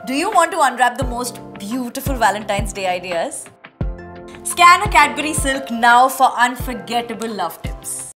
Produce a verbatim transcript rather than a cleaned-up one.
Do you want to unwrap the most beautiful Valentine's Day ideas? Scan a Cadbury Silk now for unforgettable love tips.